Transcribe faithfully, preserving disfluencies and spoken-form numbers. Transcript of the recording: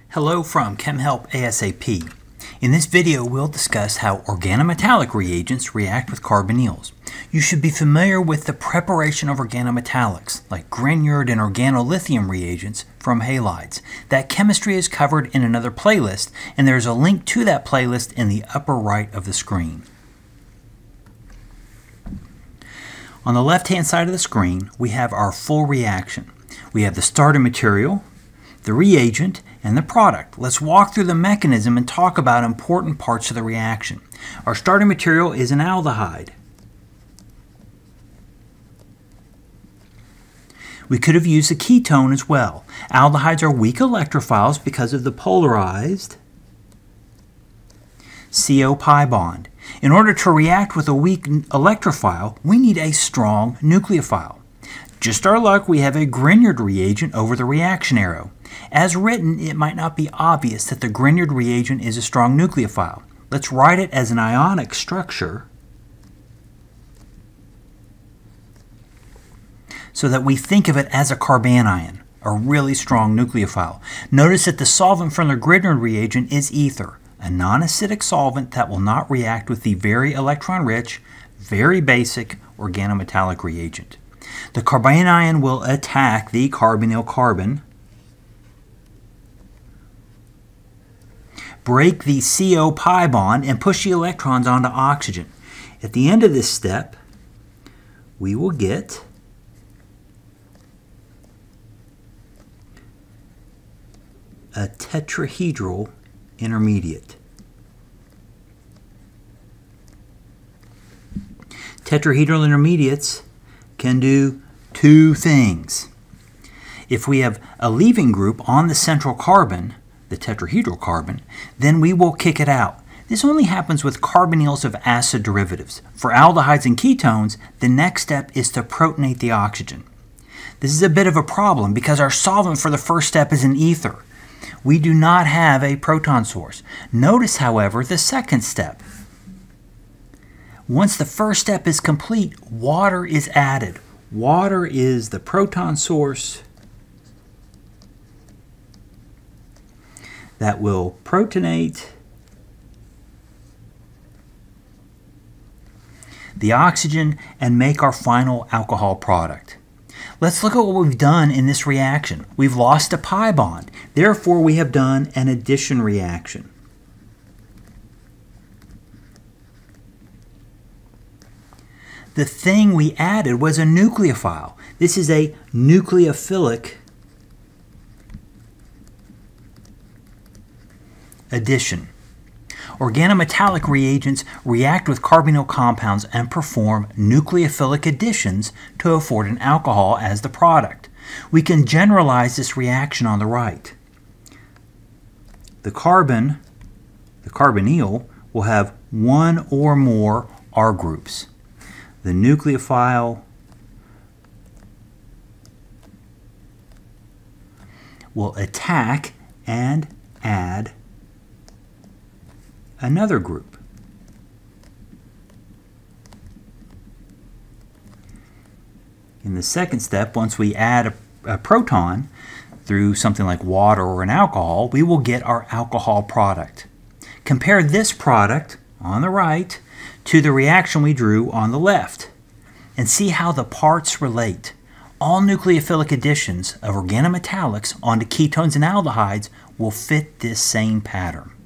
Hello from ChemHelp ASAP. In this video we'll discuss how organometallic reagents react with carbonyls. You should be familiar with the preparation of organometallics, like Grignard and organolithium reagents from halides. That chemistry is covered in another playlist, and there is a link to that playlist in the upper right of the screen. On the left-hand side of the screen, we have our full reaction. We have the starting material, the reagent, and the product. Let's walk through the mechanism and talk about important parts of the reaction. Our starting material is an aldehyde. We could have used a ketone as well. Aldehydes are weak electrophiles because of the polarized C O pi bond. In order to react with a weak electrophile, we need a strong nucleophile. Just our luck, we have a Grignard reagent over the reaction arrow. As written, it might not be obvious that the Grignard reagent is a strong nucleophile. Let's write it as an ionic structure so that we think of it as a carbanion, a really strong nucleophile. Notice that the solvent from the Grignard reagent is ether, a non-acidic solvent that will not react with the very electron-rich, very basic organometallic reagent. The carbanion will attack the carbonyl carbon, break the C O pi bond, and push the electrons onto oxygen. At the end of this step, we will get a tetrahedral intermediate. Tetrahedral intermediates can do two things. If we have a leaving group on the central carbon, the tetrahedral carbon, then we will kick it out. This only happens with carbonyls of acid derivatives. For aldehydes and ketones, the next step is to protonate the oxygen. This is a bit of a problem because our solvent for the first step is an ether. We do not have a proton source. Notice, however, the second step. Once the first step is complete, water is added. Water is the proton source that will protonate the oxygen and make our final alcohol product. Let's look at what we've done in this reaction. We've lost a pi bond. Therefore, we have done an addition reaction. The thing we added was a nucleophile. This is a nucleophilic addition. Organometallic reagents react with carbonyl compounds and perform nucleophilic additions to afford an alcohol as the product. We can generalize this reaction on the right. The carbon, the carbonyl, will have one or more R groups. The nucleophile will attack and add another group. In the second step, once we add a, a proton through something like water or an alcohol, we will get our alcohol product. Compare this product on the right to the reaction we drew on the left and see how the parts relate. All nucleophilic additions of organometallics onto ketones and aldehydes will fit this same pattern.